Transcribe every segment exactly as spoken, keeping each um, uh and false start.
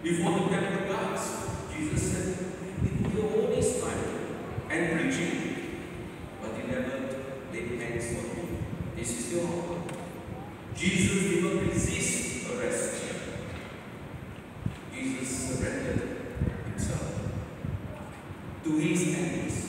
before the temple guards. Jesus said, "It will be all this time and preaching, but you never laid hands on me. This is your hour." Jesus did not resist arrest. Jesus surrendered himself to his enemies.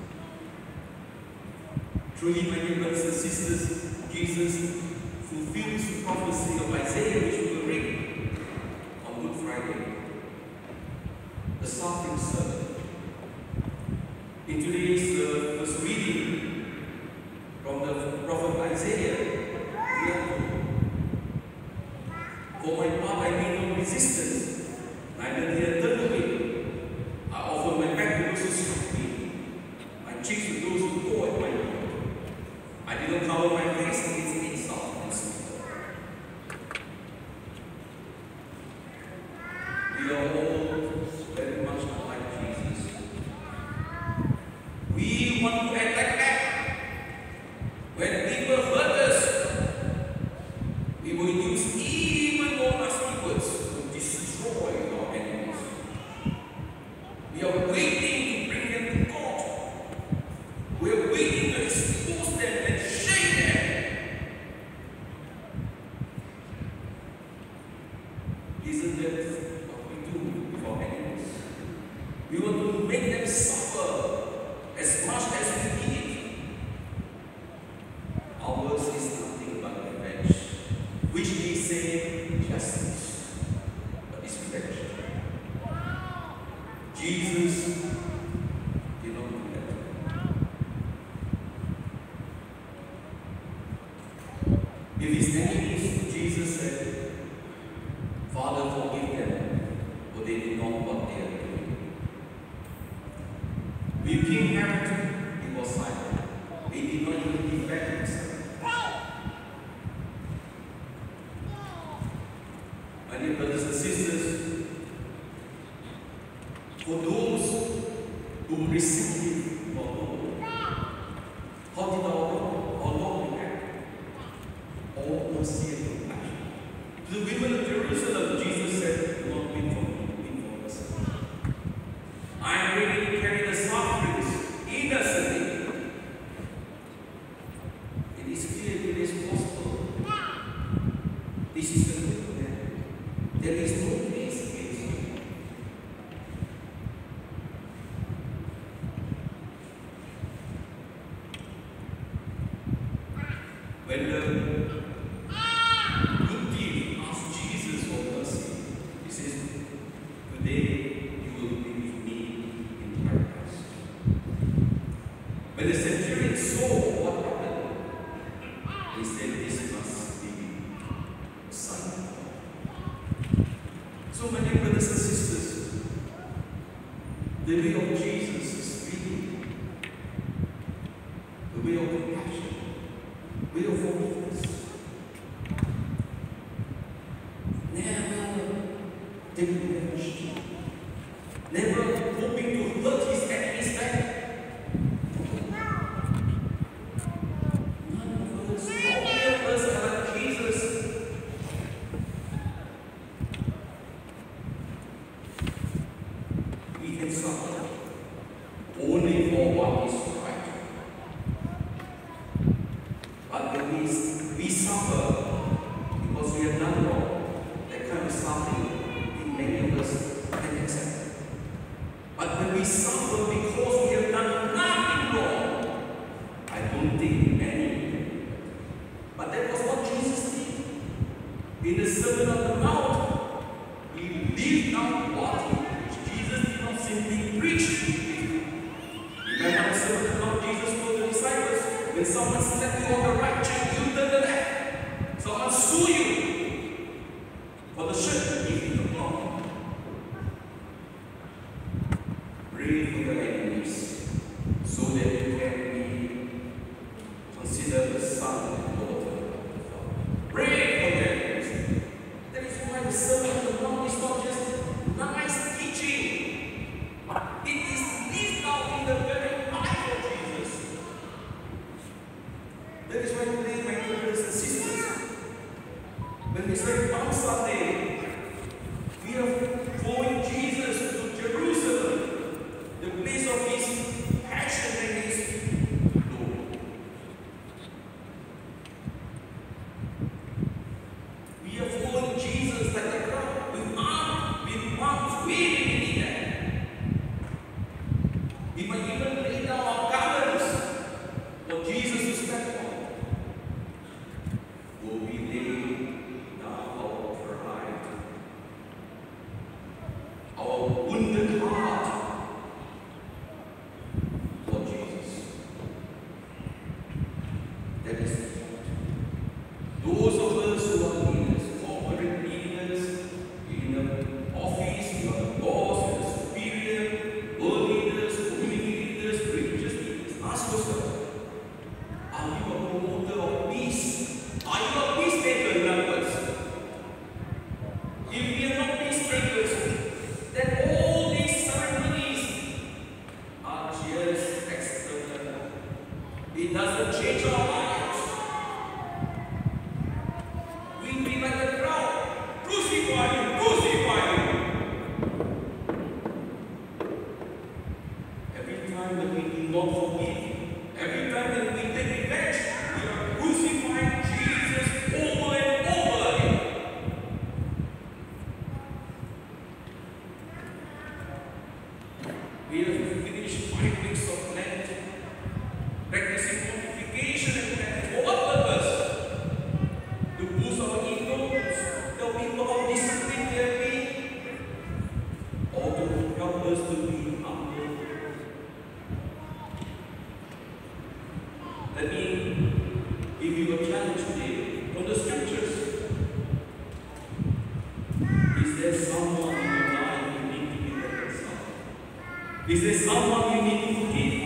Truly, my dear brothers and sisters, Jesus fulfills the prophecy of Isaiah, which we will read on Good Friday. The suffering servant. In today's uh, first reading from the prophet Isaiah, we are told, "For my part I made no resistance, neither did I turn away. I offered my back to those who struck me, my cheeks to those who tore at my heart. I did not cover my face against insult and slaughter." We are all very much like Jesus. We want to attack back. When people hurt us, we will use even more nasty words to destroy our enemies. We are waiting to bring them to court. We are waiting to expose them and shame them. Isn't that what we do with our enemies? We want to make them suffer as much as we need. Ours is nothing but revenge, which we say justice, but it's revenge. Jesus did not do that. With his enemies, Jesus said, "Father, forgive them, for they do not what they are doing." With King Herod, he was silent. He did not even defend himself. My dear brothers and sisters, for those who receive our Lord, how did our Lord, our Lord react? All mercy and compassion. To the women of Jerusalem, Jesus said, "Do not weep for me, weep for yourself. I am ready to carry the sufferings innocently." It is clear, it is possible. This is the good man. There is no case against you. When the good thief asked Jesus for mercy, he says, "Today you will be with me in paradise." When the centurion saw what happened, he said, "This must be the Son of God." So many brothers and sisters, the way of Jesus is freedom, the way of compassion, the way of forgiveness. Never take revenge. Never hoping to hurt his enemies back. None of us, all of us are like Jesus. We can suffer only for what is right. But when we, we suffer because we have done wrong, that kind of suffering, in many of us can accept. But when we suffer because we have done nothing wrong, I don't think many can. But that was what Jesus did. In the Sermon on the Mount, he lived out what he preached. Jesus did not simply preach. Remember the Sermon on the Mount, Jesus told the disciples, when someone slapped you on the right cheek, you turn the left. Someone sue you for the shirt, give you the cloth. Pray for your enemies so that you can be considered the son and daughter of the Father. Pray for your enemies. That is why the Sermon on the Mount is not just nice teaching. It is lived out in the very life of Jesus. That is why today, my dear brothers and sisters, when we say Palm Sunday, we are Those of us who are leaders, corporate leaders, in the office, you are the boss, you are the superior, world leaders, community leaders, religious leaders, ask yourself, are you a promoter of peace? Are you a peacemaker in other words? If we are not peacemakers, then all these ceremonies are just external. It doesn't change our lives. We be like the crowd. Crucify him, crucify him. Every time that we do not forgive, every time that we take revenge, we are crucifying Jesus over and over again. We have finished five weeks of Lent, practicing mortification and penance. For what purpose? To boost our egos, tell people how disciplined they have been, or to help us to be humble. Let me give you a challenge today from the scriptures. Is there someone in your life you need to be reconciled? Is there someone you need to forgive?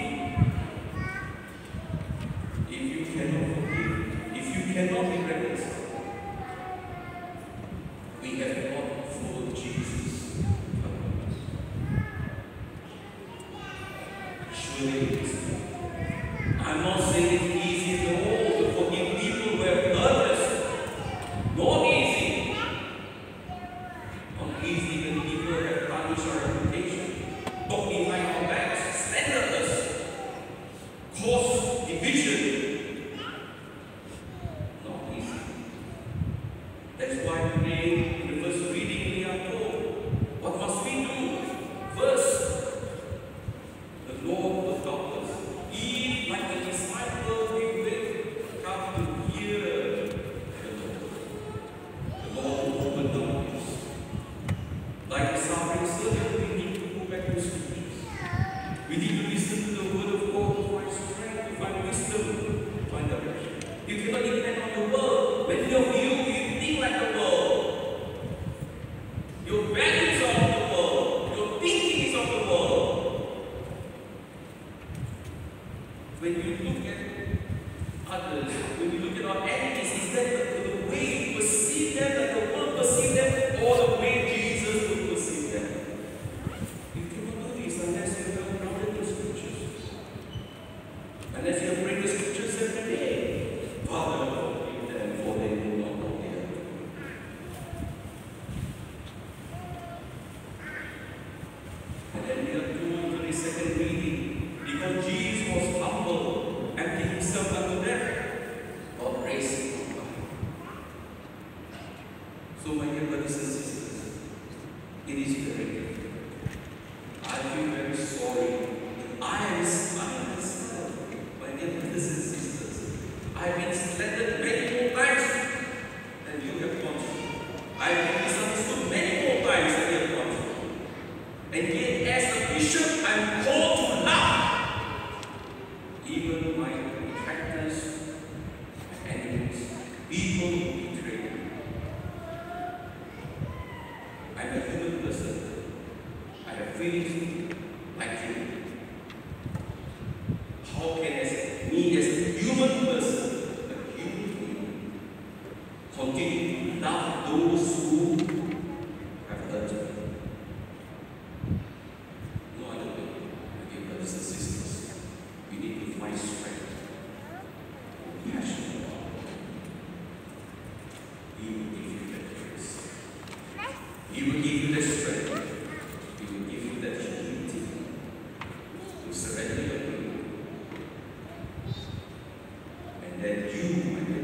If you cannot forgive, if you cannot be reconciled, we have not followed Jesus. Surely it is. I'm not saying it's easy at all to forgive people who have hurt us. Not easy. Not easy when people have tarnished our reputation, talk behind our backs, slander us, cause division. Not easy. That's why today, in the first reading, we are told, what must we do? First, the Lord will help us. He, like the disciples, we will come to hear the Lord. The Lord will open the eyes. Like the suffering servant, we need to go back to scriptures. We need to listen to the word of God to find strength, to find wisdom, to find direction. You cannot depend on the world. When your view, you think like the world. Your values are of the world. Your thinking is of the world. When you look at others, when you look at our enemies, is that the, the way you perceive them, that the world perceive them, or the way Jesus will perceive them? You cannot do this unless you have grounded the scriptures. Unless you have read the scriptures every day. Father, forgive them, for they know not what they are doing. And then we are told in the second reading, because Jesus was humble, emptied himself unto death, God raised him up. So, my dear brothers and sisters, it is very difficult. I feel very sorry. I am I myself, my dear brothers and sisters. I have been slandered many more times than you have gone through. I have been misunderstood many more times than you have gone through. And yet, as a bishop, I am called to love even my detractors, my enemies, people who betray me. I'm a human person. I have feelings like you. How can I say, me as a human person, a human being, continue to love those who have hurt me? No other way. My dear brothers and sisters, we need to find strength, passion about God. He will give you that grace. He will give you that strength. He will give you that humility to surrender your will. And that you, my